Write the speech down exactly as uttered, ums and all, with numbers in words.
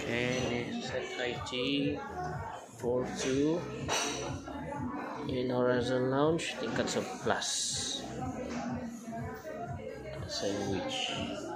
Okay, set height G four two in horizon lounge, tingkat sebelas sandwich.